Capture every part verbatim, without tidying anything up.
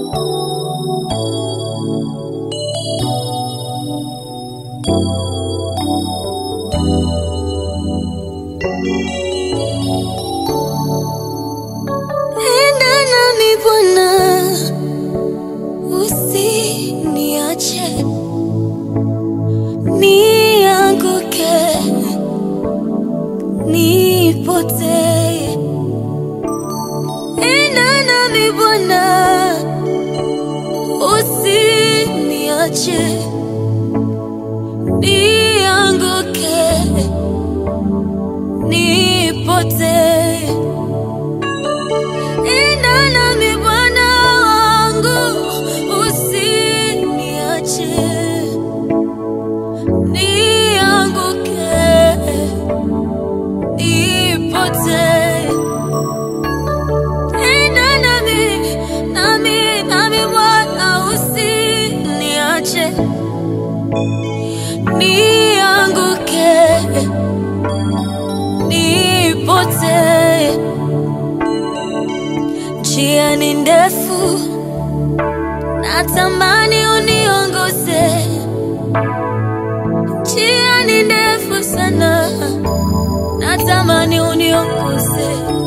Enda nami Bwana, usiniache nianguke, nipotee. Enda nami Bwana, usiniache nianguke, nipotee. Enda nami Bwana wangu, usiniache nianguke, nipotee. Enda nami, nami, nami Bwana, usiniache nianguke, nipotee. Njia ni ndefu, natamani uniongoze. Njia ni ndefu sana, natamani uniongoze.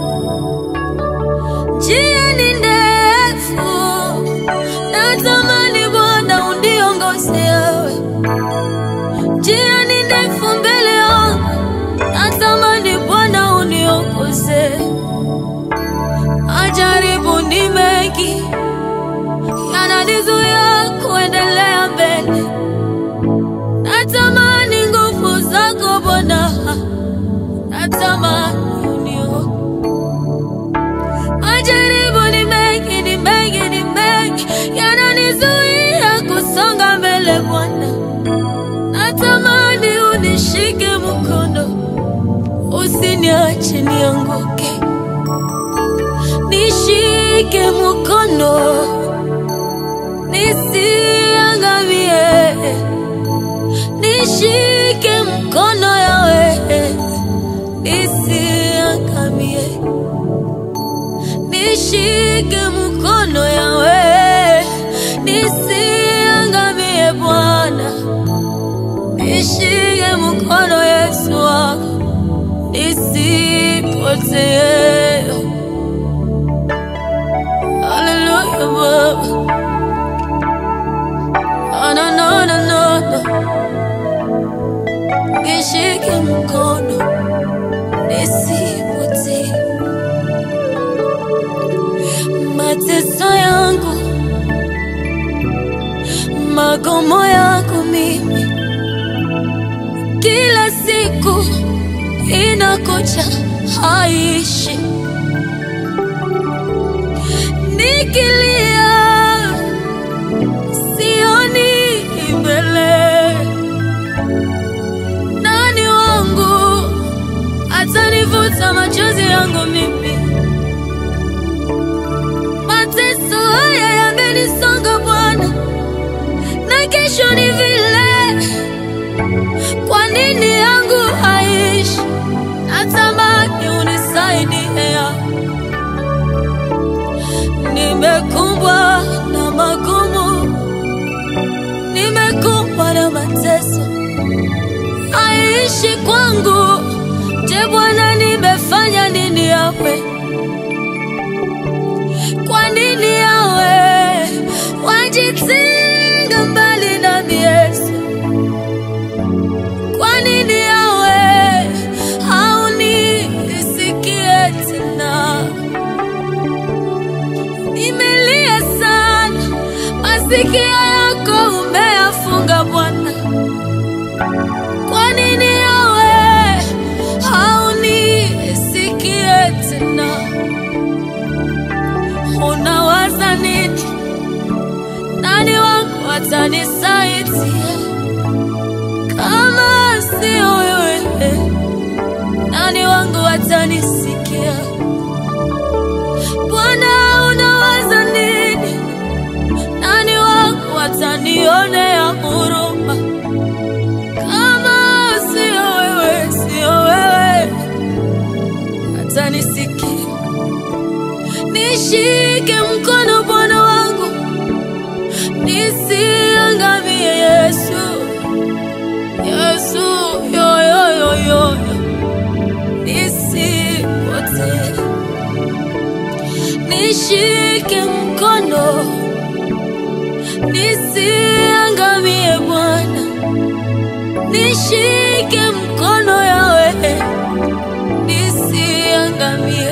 Njia ni ndefu, natamani Bwana uniongoze. Njia ni ndefu mbele yangu, natamani Bwana uniongoze. Majaribu ni mengi, yananizuia kuendelea mbele. Natamani nguvu zako Bwana, natamani unio. Majaribu ni mengi, ni mengi, ni mengi, yananizuia kusonga mbele Bwana. Natamani unishike mkono, usiniache nianguke. Nishike mkono, nisiangamie. Nishike mkono yawe, nisiangamie. Nishike mkono yawe, nisiangamie Bwana. Nishike mkono Yesu wako, nisipotee. Hallelujah, Baba. No, no, no, no, no. Nishike mkono, nisipotee. Mateso yangu, magumu yangu mimi, kila siku inakuja haishi. Nikilia sioni mbele. Nani wangu atanivuta machozi yangu mimi? Mateso haya yamenisonga Bwana, na kesho ni vile. Kwa nini yangu haishi? Natamani unisaidie. Nimekumbwa na magumu, nimekumbwa na mateso, haishi kwangu. Je, Bwana nimefanya nini yawe? Kwa nini yawe wajitenga mbali nami Yesu? Kwa nini yawe haunisikie tena? Nimelia sana, masikio yako umeyafunga Bwana. Kwa nini yawe haunisikie tena? Unawaza nini? Nani wangu atanisaidia kama sio wewe? Nani wangu atanisikia? Bwana, unawaza nini? Nani wangu atanionea huruma kama sio wewe? Sio wewe atanisikia. Nishike mkono Bwana wangu, nisiangamie Yesu, Yesu, yo yo yo yo, nisipotee. Nishike mkono, nisiangamie Bwana, nishike mkono yawe, nisiangamie.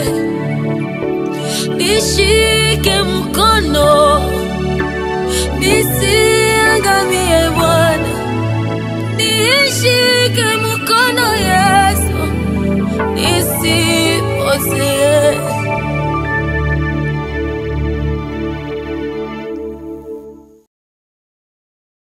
Nishike mkono, nisiangamie Bwana, nishike mkono Yesu, nisipotee.